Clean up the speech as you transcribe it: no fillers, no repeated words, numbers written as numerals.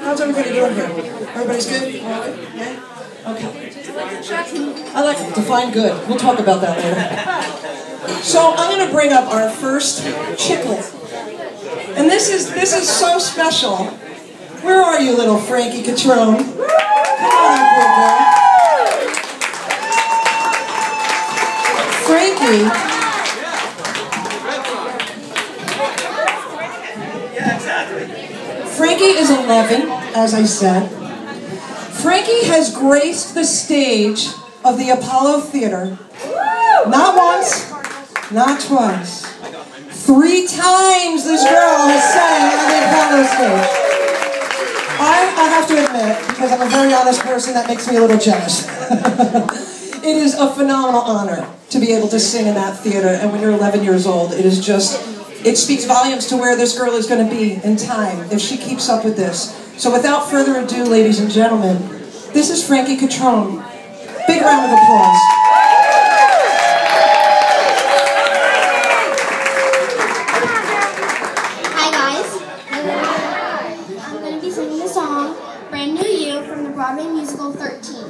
How's everybody doing here? Everybody's good? All right? Yeah? Okay. I like to define good. We'll talk about that later. So I'm going to bring up our first chicklet. And this is so special. Where are you, little Frankie Catrone? Come on up here, girl. Frankie. Frankie is 11, as I said. Frankie has graced the stage of the Apollo Theater. Not once, not twice. 3 times this girl has sang on the Apollo stage. I have to admit, because I'm a very honest person, that makes me a little jealous. It is a phenomenal honor to be able to sing in that theater, and when you're 11 years old, it speaks volumes to where this girl is going to be in time if she keeps up with this. So without further ado, ladies and gentlemen, this is Frankie Catrone. Big round of applause. Hi guys. I'm going to be singing the song Brand New You from the Broadway musical 13.